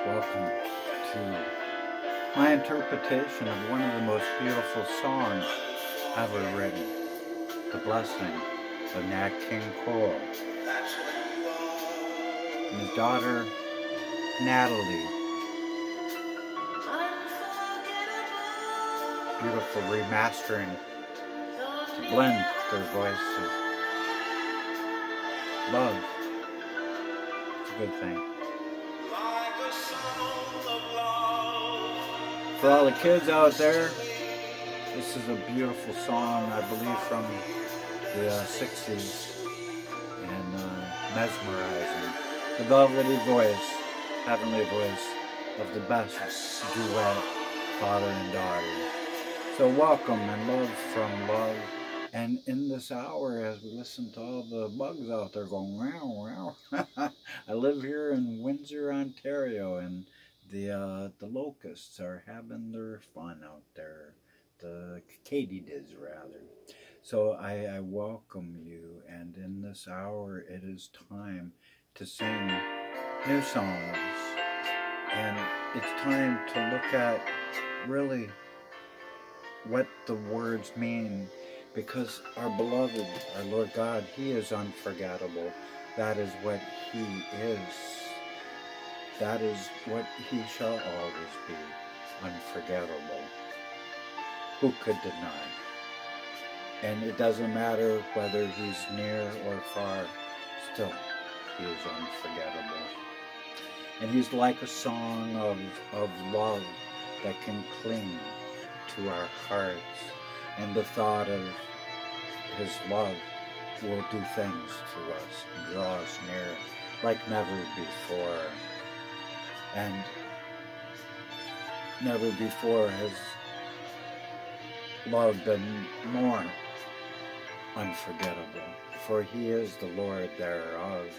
Welcome to my interpretation of one of the most beautiful songs ever written, The Blessing of Nat King Cole and his daughter Natalie. Beautiful remastering to blend their voices. Love. It's a good thing. For all the kids out there, this is a beautiful song, I believe, from the 60s, and mesmerizing. The velvety voice, heavenly voice of the best duet, father and daughter. So welcome and love from love. And in this hour, as we listen to all the bugs out there going, wow, wow. I live here in Windsor, Ontario, and the locusts are having their fun out there. The katydids, rather. So I welcome you, and in this hour, it is time to sing new songs. And it's time to look at really what the words mean, because our beloved, our Lord God, He is unforgettable. That is what He is. That is what He shall always be, unforgettable. Who could deny? And it doesn't matter whether He's near or far, still He is unforgettable. And He's like a song of love that can cling to our hearts, and the thought of His love will do things to us and draw us near like never before. And never before has love been more unforgettable, for He is the Lord thereof.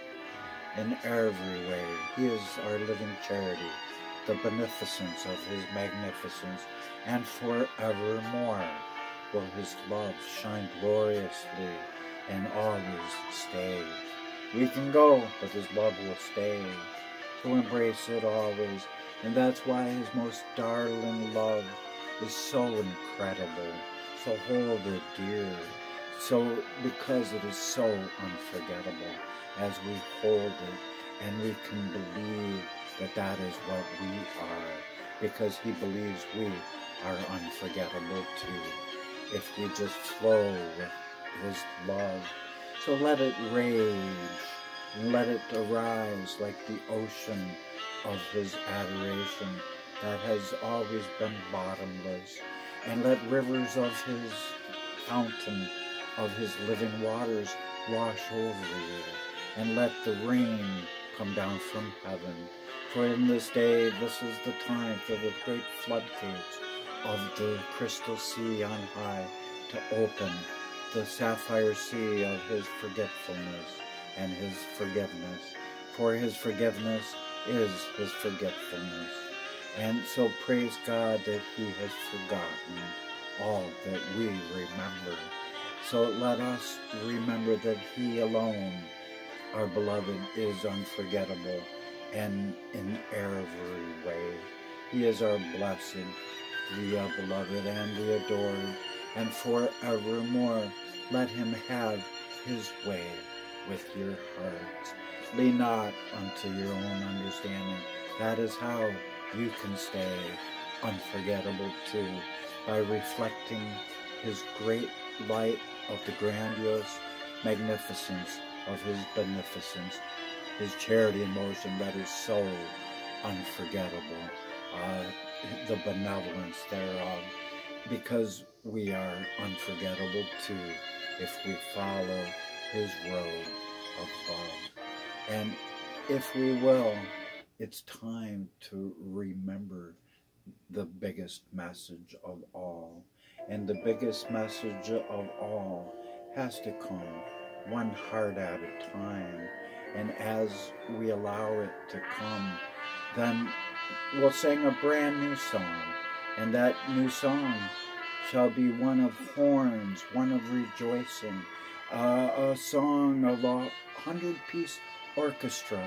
In every way, He is our living charity, the beneficence of His magnificence, and forevermore will His love shine gloriously and always stay. We can go, but His love will stay. So embrace it always, and that's why His most darling love is so incredible. So hold it dear, so because it is so unforgettable, as we hold it, and we can believe that that is what we are, because He believes we are unforgettable too, if we just flow with His love. So let it rage, and let it arise like the ocean of His adoration that has always been bottomless, and let rivers of His fountain, of His living waters wash over you, and let the rain come down from heaven. For in this day, this is the time for the great floodgates of the crystal sea on high to open, the sapphire sea of His forgetfulness and His forgiveness. For His forgiveness is His forgetfulness. And so praise God that He has forgotten all that we remember. So let us remember that He alone, our beloved, is unforgettable, and in every way. He is our blessed, the beloved and the adored, and forevermore let Him have His way with your hearts. Lean not unto your own understanding. That is how you can stay unforgettable too, by reflecting His great light of the grandiose magnificence of His beneficence, His charity in motion that is so unforgettable, the benevolence thereof, because we are unforgettable too if we follow His road of love. And if we will, it's time to remember the biggest message of all. And the biggest message of all has to come one heart at a time. And as we allow it to come, then we'll sing a brand new song. And that new song shall be one of horns, one of rejoicing, a song of a 100-piece orchestra,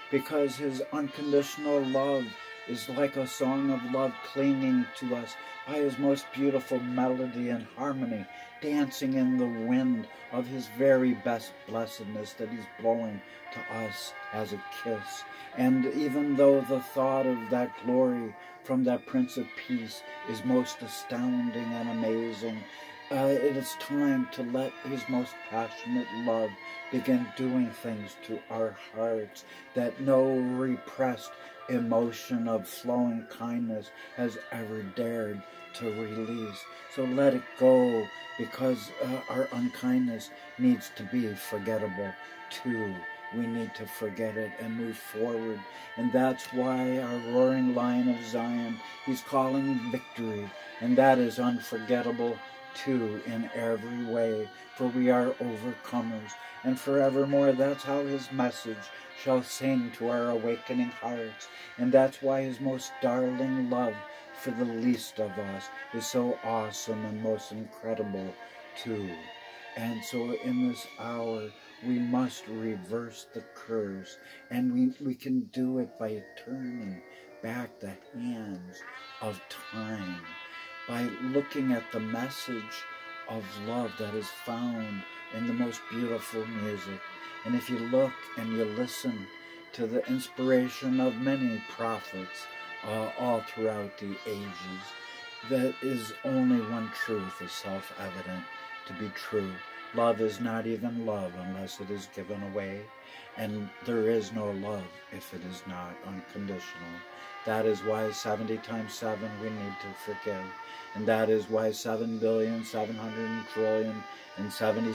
because his unconditional love is like a song of love clinging to us by his most beautiful melody and harmony, dancing in the wind of his very best blessedness that he's blowing to us as a kiss. And even though the thought of that glory from that Prince of Peace is most astounding and amazing, it is time to let his most passionate love begin doing things to our hearts that no repressed emotion of flowing kindness has ever dared to release. So let it go, because our unkindness needs to be forgettable too. We need to forget it and move forward. And that's why our roaring lion of Zion, he's calling victory. And that is unforgettable too in every way, for we are overcomers. And forevermore, that's how his message shall sing to our awakening hearts. And that's why his most darling love for the least of us is so awesome and most incredible too. And so in this hour, we must reverse the curse, and we can do it by turning back the hands of time, by looking at the message of love that is found in the most beautiful music. And if you look and you listen to the inspiration of many prophets all throughout the ages, that is only one truth is self-evident to be true. Love is not even love unless it is given away, and there is no love if it is not unconditional. That is why 70 times 7 we need to forgive, and that is why 7,700,000,000,000,000,000 and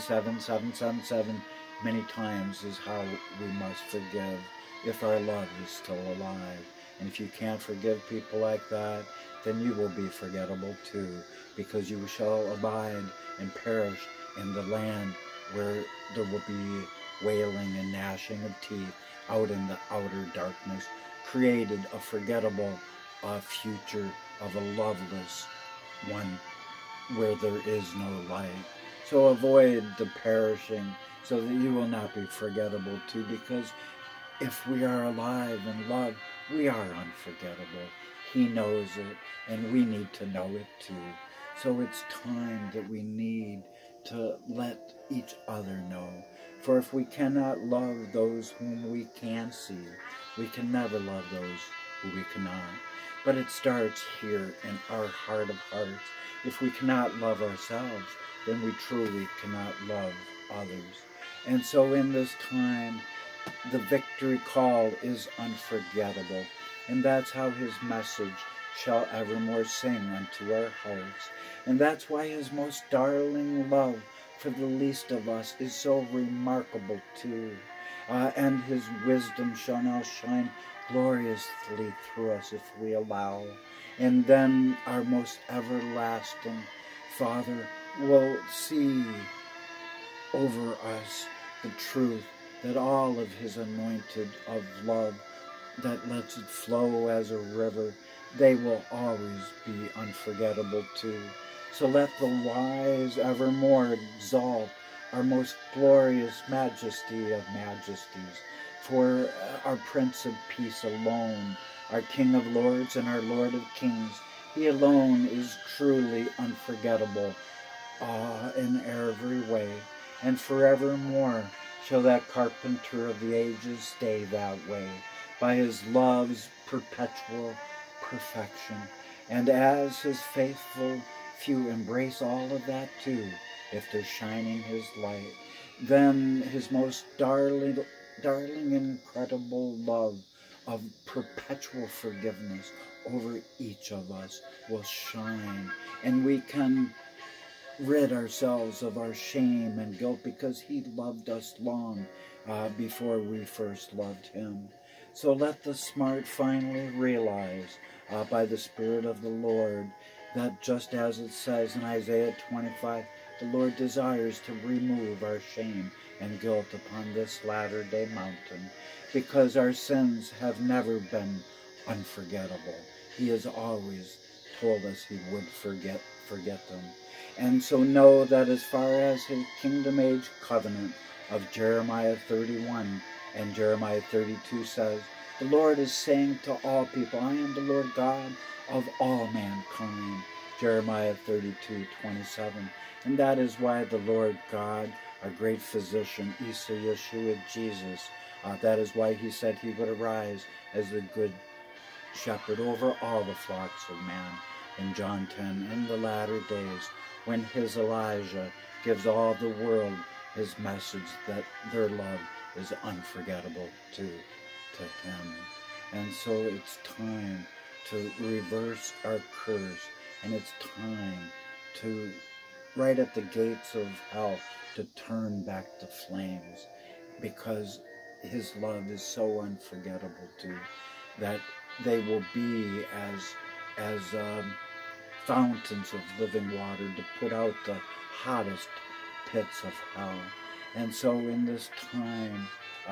77,777 many times is how we must forgive if our love is still alive. And if you can't forgive people like that, then you will be forgettable too, because you shall abide and perish in the land where there will be wailing and gnashing of teeth out in the outer darkness, created a forgettable future of a loveless one where there is no light. So avoid the perishing so that you will not be forgettable too, because if we are alive in love, we are unforgettable. He knows it, and we need to know it too. So it's time that we need to let each other know. For if we cannot love those whom we can see, we can never love those who we cannot. But it starts here in our heart of hearts. If we cannot love ourselves, then we truly cannot love others. And so in this time, the victory call is unforgettable. And that's how his message shall evermore sing unto our hearts. And that's why his most darling love for the least of us is so remarkable too. And his wisdom shall now shine gloriously through us if we allow. And then our most everlasting Father will see over us the truth that all of his anointed of love that lets it flow as a river, they will always be unforgettable too. So let the wise evermore exalt our most glorious majesty of majesties, for our Prince of Peace alone, our King of Lords and our Lord of Kings, he alone is truly unforgettable in every way. And forevermore shall that carpenter of the ages stay that way, by his love's perpetual perfection. And as his faithful few embrace all of that too, if they're shining his light, then his most darling, incredible love of perpetual forgiveness over each of us will shine, and we can rid ourselves of our shame and guilt, because he loved us long before we first loved him. So let the smart finally realize by the Spirit of the Lord that, just as it says in Isaiah 25, the Lord desires to remove our shame and guilt upon this latter-day mountain, because our sins have never been unforgettable. He has always told us he would forget them. And so know that as far as his kingdom age covenant of Jeremiah 31 And Jeremiah 32 says, the Lord is saying to all people, I am the Lord God of all mankind. Jeremiah 32:27. And that is why the Lord God, our great physician, Isa Yeshua Jesus, that is why he said he would arise as the good shepherd over all the flocks of man in John 10, in the latter days, when his Elijah gives all the world his message that their love is unforgettable to him. And so it's time to reverse our curse, and it's time to, right at the gates of hell, to turn back the flames, because his love is so unforgettable too, that they will be as fountains of living water to put out the hottest pits of hell. And so in this time,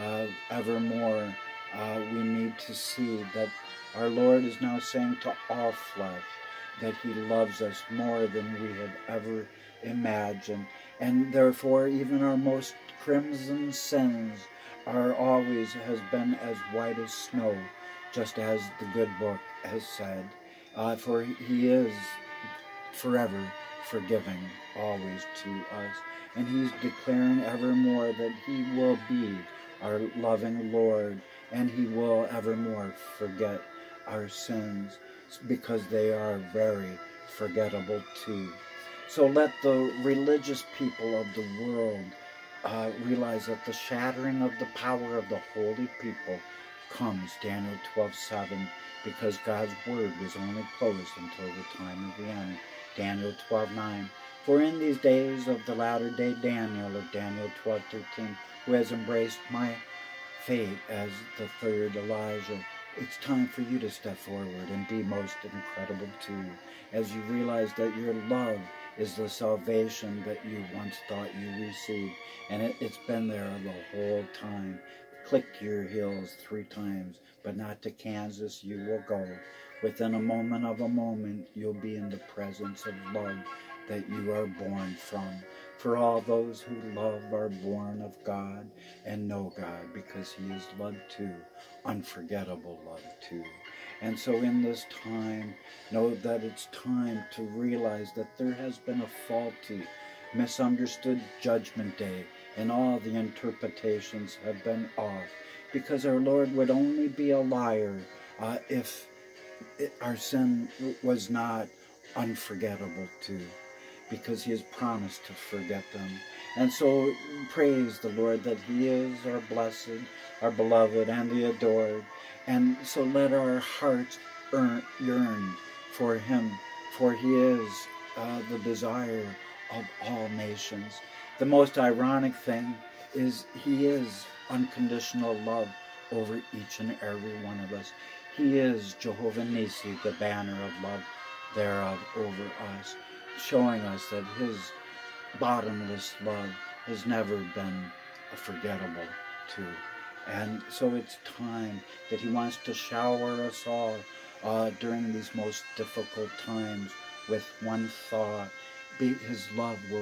evermore, we need to see that our Lord is now saying to all flesh that he loves us more than we have ever imagined. And therefore, even our most crimson sins are always has been as white as snow, just as the good book has said. For he is forever forgiving always to us. And he's declaring evermore that he will be our loving Lord, and he will evermore forget our sins, because they are very forgettable too. So let the religious people of the world realize that the shattering of the power of the holy people comes, Daniel 12:7, because God's word was only closed until the time of the end, Daniel 12:9. For in these days of the latter day Daniel, of Daniel 12:13, who has embraced my fate as the third Elijah, it's time for you to step forward and be most incredible too, as you realize that your love is the salvation that you once thought you received, and it's been there the whole time. Click your heels 3 times, but not to Kansas you will go. Within a moment of a moment, you'll be in the presence of love that you are born from. For all those who love are born of God and know God, because he is love too, unforgettable love too. And so in this time, know that it's time to realize that there has been a faulty, misunderstood judgment day, and all the interpretations have been off, because our Lord would only be a liar if our sin was not unforgettable too, because he has promised to forget them. And so praise the Lord that he is our blessed, our beloved, and the adored. And so let our hearts yearn for him, for he is the desire of all nations. The most ironic thing is he is unconditional love over each and every one of us. He is Jehovah Nissi, the banner of love thereof over us, showing us that his bottomless love has never been forgettable too. And so it's time that he wants to shower us all during these most difficult times with one thought. His love will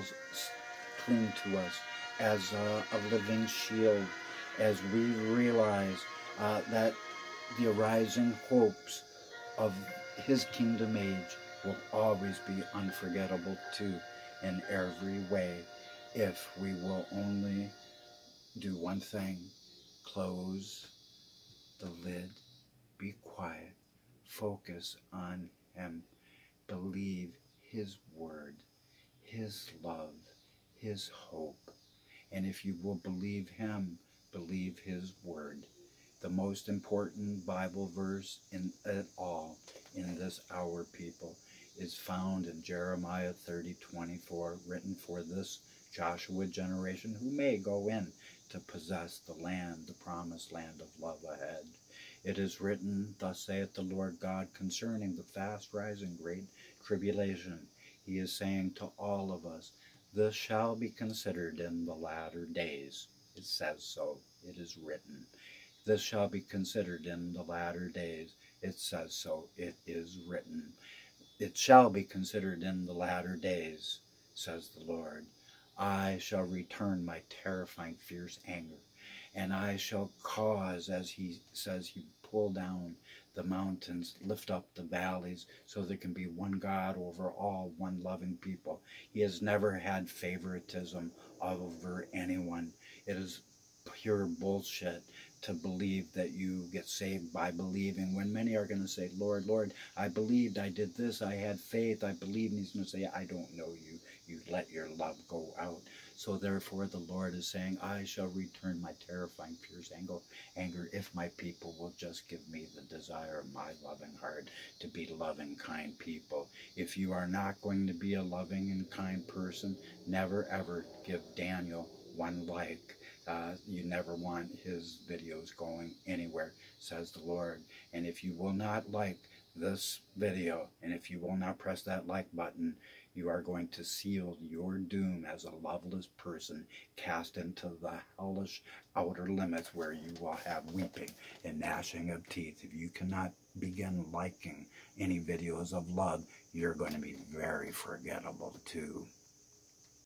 cling to us as a living shield, as we realize that the arising hopes of his kingdom age will always be unforgettable too, in every way, if we will only do one thing: close the lid, be quiet, focus on him, believe his word, his love, his hope. And if you will believe him, believe his word. The most important Bible verse in it all in this hour, people, is found in Jeremiah 30:24, written for this Joshua generation who may go in to possess the land, the promised land of love ahead. It is written, thus saith the Lord God concerning the fast rising great tribulation. He is saying to all of us, this shall be considered in the latter days. It says so. It is written. This shall be considered in the latter days. It says so. It is written. It shall be considered in the latter days, says the Lord. I shall return my terrifying, fierce anger, And I shall cause, as he says, he pull down the mountains, lift up the valleys, so there can be one God over all, one loving people. He has never had favoritism over anyone. It is pure bullshit to believe that you get saved by believing, when many are going to say, Lord, Lord, I believed, I did this, I had faith, I believed. And he's going to say, I don't know you. You let your love go out. So therefore the Lord is saying, I shall return my terrifying, fierce anger if my people will just give me the desire of my loving heart to be loving, kind people. If you are not going to be a loving and kind person, never ever give Daniel one like. You never want his videos going anywhere, says the Lord. And if you will not like this video, and if you will not press that like button, you are going to seal your doom as a loveless person, cast into the hellish outer limits where you will have weeping and gnashing of teeth. If you cannot begin liking any videos of love, you're going to be very forgettable too.